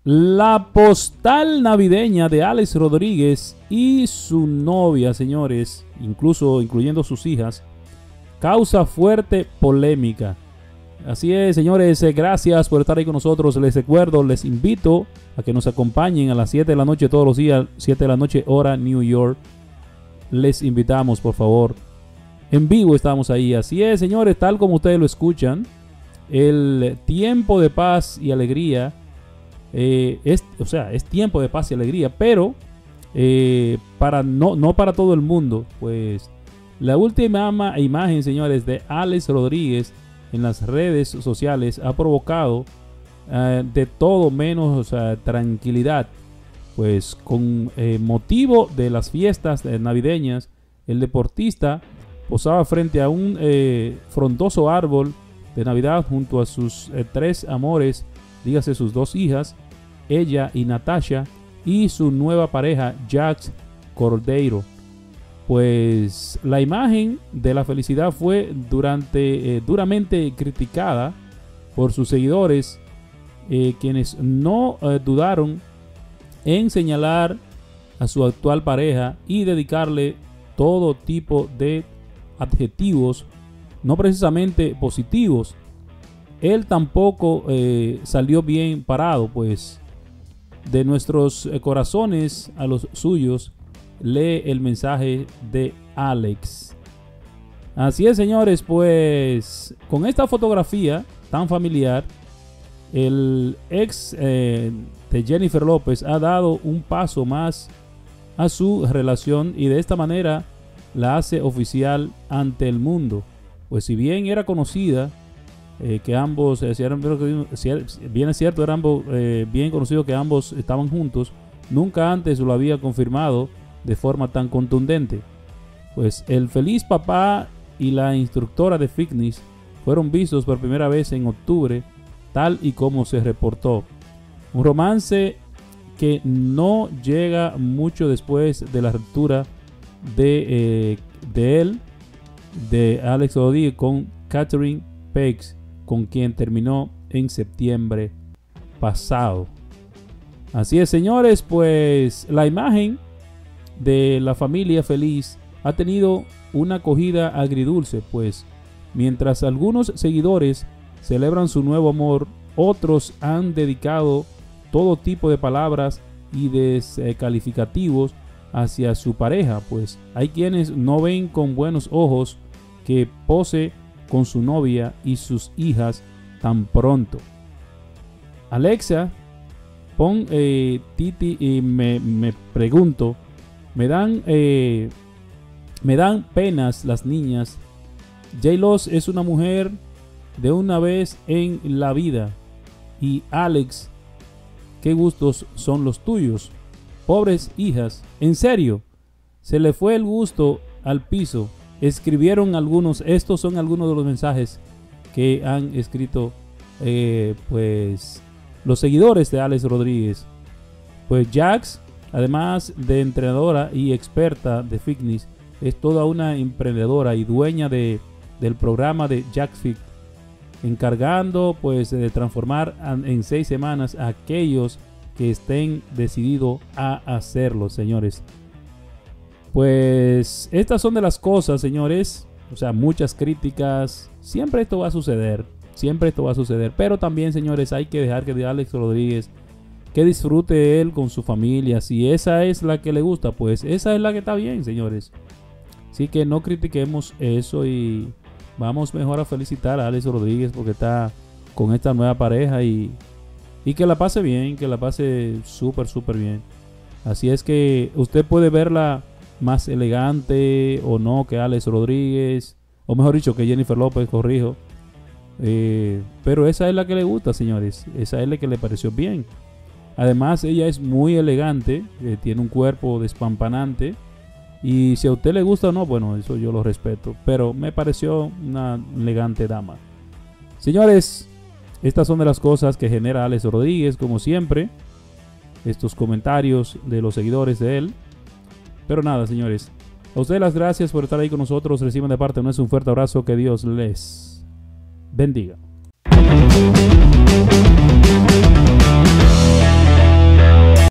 La postal navideña de Alex Rodríguez y su novia, señores, incluyendo sus hijas, causa fuerte polémica. Así es, señores, gracias por estar ahí con nosotros. Les recuerdo, les invito a que nos acompañen a las 7 de la noche todos los días, 7 de la noche hora New York. Les invitamos, por favor. En vivo estamos ahí. Así es, señores, tal como ustedes lo escuchan, el tiempo de paz y alegría es tiempo de paz y alegría, pero no para todo el mundo. Pues la última imagen, señores, de Alex Rodríguez en las redes sociales ha provocado de todo menos tranquilidad. Pues con motivo de las fiestas navideñas, el deportista posaba frente a un frondoso árbol de Navidad junto a sus 3 amores, dígase sus 2 hijas, ella y Natasha, y su nueva pareja, Jax Cordeiro. Pues la imagen de la felicidad fue duramente criticada por sus seguidores, quienes no dudaron en señalar a su actual pareja y dedicarle todo tipo de adjetivos no precisamente positivos. Él tampoco salió bien parado, pues de nuestros corazones a los suyos, lee el mensaje de Alex. Así es, señores, pues con esta fotografía tan familiar, el ex de Jennifer López ha dado un paso más a su relación y de esta manera la hace oficial ante el mundo. Pues si bien era conocida que ambos, bien es cierto, eran ambos bien conocido que ambos estaban juntos, nunca antes lo había confirmado de forma tan contundente. Pues el feliz papá y la instructora de fitness fueron vistos por primera vez en octubre, tal y como se reportó. Un romance que no llega mucho después de la ruptura de Alex Rodríguez con Catherine Paix, con quien terminó en septiembre pasado. Así es, señores, pues la imagen de la familia feliz ha tenido una acogida agridulce, pues mientras algunos seguidores celebran su nuevo amor, otros han dedicado todo tipo de palabras y descalificativos hacia su pareja. Pues hay quienes no ven con buenos ojos que pose con su novia y sus hijas tan pronto. Alexa, pon Titi y me pregunto, me dan penas las niñas. J-Lo es una mujer de una vez en la vida. Y Alex, qué gustos son los tuyos. Pobres hijas, en serio, se le fue el gusto al piso. Escribieron algunos, estos son algunos de los mensajes que han escrito pues los seguidores de Alex Rodríguez. Pues Jax, además de entrenadora y experta de fitness, es toda una emprendedora y dueña del programa de Jax Fit, encargando pues de transformar en 6 semanas a aquellos que estén decididos a hacerlo, señores. Pues estas son de las cosas, señores. O sea, muchas críticas. Siempre esto va a suceder. Pero también, señores, hay que dejar que de Alex Rodríguez que disfrute él con su familia. Si esa es la que le gusta, pues esa es la que está bien, señores. Así que no critiquemos eso y vamos mejor a felicitar a Alex Rodríguez porque está con esta nueva pareja y que la pase bien, que la pase súper bien. Así es que usted puede verla más elegante o no que Alex Rodríguez, o mejor dicho que Jennifer López, corrijo. Pero esa es la que le gusta, señores. Esa es la que le pareció bien. Además, ella es muy elegante, tiene un cuerpo despampanante. Y si a usted le gusta o no, bueno, eso yo lo respeto. Pero me pareció una elegante dama. Señores, estas son de las cosas que genera Alex Rodríguez, como siempre. Estos comentarios de los seguidores de él. Pero nada, señores. A ustedes las gracias por estar ahí con nosotros. Reciban de parte nuestra un fuerte abrazo. Que Dios les bendiga.